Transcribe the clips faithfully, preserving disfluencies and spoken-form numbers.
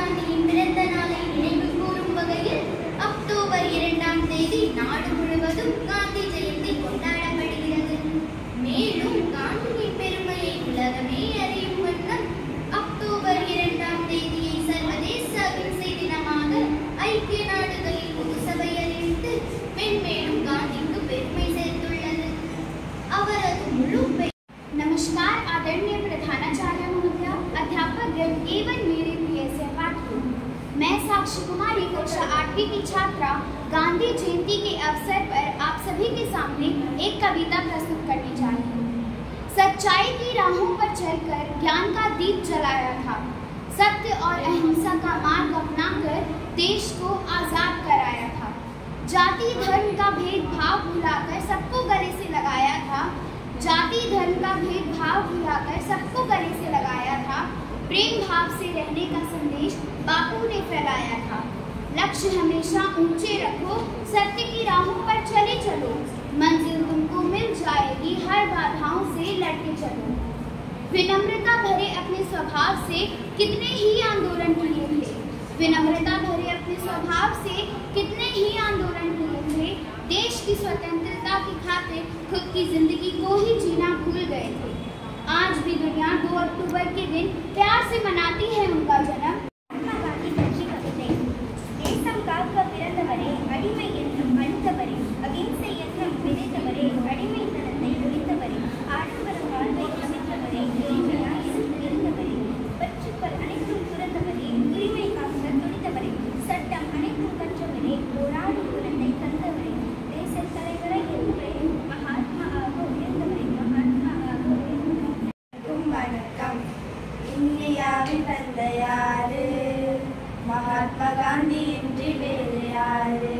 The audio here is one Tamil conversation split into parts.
காந்தியின் பிறந்த நாளை நினைவு கூறும் வகையில் அக்டோபர் இரண்டாம் தேதி நாடு முழுவதும் காந்தி ஜெயந்தி கொண்டாடப்படுகிறது. மேலும் காந்தியின் பெருமையை உலகமே அறியும் வண்ணம் அக்டோபர் இரண்டாம் தேதியை சர்வதேச அகிம்சை தினமாக ஐக்கிய நாடுகளில் பொது சபை அறிவித்து மென்மேலும் காந்திக்கு பெருமை சேர்த்துள்ளது. அவரது मुलू नमस्कार आदरणीय प्रधानाचार्य महोदय, अध्यापक गण एवं मेरे प्रिय सहपाठियों, मैं साक्षी कुमारी कक्षा आठवीं की छात्रा गांधी जयंती के अवसर पर आप सभी के सामने एक कविता प्रस्तुत करने जा रही हूँ। सच्चाई की राहों पर चलकर ज्ञान का दीप जलाया था, सत्य और अहिंसा का मार्ग अपनाकर देश को आजाद कराया था। जाति धर्म का भेदभाव भुलाकर सबको गले से लगाया था जाति धर्म का भेदभाव भुलाकर सबको गले से लगाया था। प्रेम भाव से रहने का संदेश बापू ने फैलाया था। लक्ष्य हमेशा ऊंचे रखो, सत्य की राहों पर चले चलो, मंजिल तुमको मिल जाएगी, हर बाधाओं से लड़ते चलो। विनम्रता भरे अपने स्वभाव से कितने ही आंदोलन किए थे विनम्रता भरे अपने स्वभाव से कितने ही आंदोलन किए थे देश की स्वतंत्रता की खातिर खुद की जिंदगी को ही जीना भूल गए थे। आज भी दुनिया दो अक्टूबर के दिन प्यार से मनाती है उनका जन्म। महात्मा गांधी பற்றி கவிதை. தேசம் காக்க பிறந்தவரே, அடிமை என்றும் அழித்தவரே, அகிம்சை என்றும் விதைத்தவரே, அடிமைத்தனத்தை ஒழித்தவரே, ஆடம்பரம் வாழ்வை அமைத்தவரே, எளிமையாய் இருந்தவரே, பற்றுக்கள் அனைத்தும் துறந்தவரே, உரிமை காக்க துடித்தவரே, சட்டம் அனைத்தும் கற்றவரே, போராடும் குழந்தை தந்தவரே, தேச தலைவரை என்றே மகாத்மா ஆக உயர்ந்தவரே, மகாத்மா ஆக உயர்ந்தவரே. வணக்கம். இந்தியாவின் தந்தையாரு மகாத்மா காந்தி இன்றி வேறு யாரு?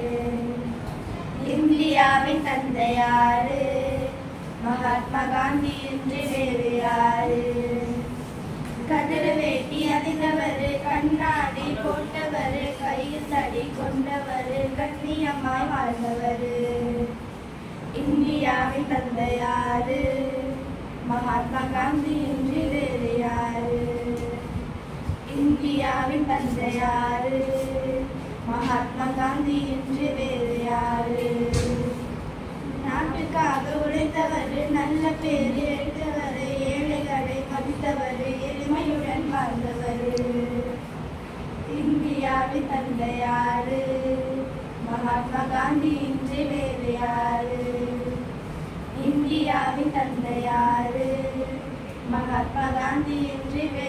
இந்தியாவின் தந்தையாரு மகாத்மா காந்தி இன்றி வேறு யாரு? கதிர வேட்டி அணிந்தவர், கண்ணாடி போட்டவர், கையில் தடி கொண்டவர், கண்ணியமாய் வாழ்ந்தவர். இந்தியாவின் தந்தையாரு மகாத்மா காந்தி இன்றி வேறு யாரு? இந்தியாவின் தந்தையாரு மகாத்மா காந்தி இன்றி வேறு யாரு? நாட்டுக்காக உழைத்தவர், நல்ல பேர் எடுத்தவர், ஏழைகளை மதித்தவர், எளிமையுடன் வாழ்ந்தவர். இந்தியாவின் தந்தையாரு மகாத்மா காந்தி இன்றி வேறு யாரு? இந்தியாவின் தந்தையாரு மகாத்மா காந்தி இன்றி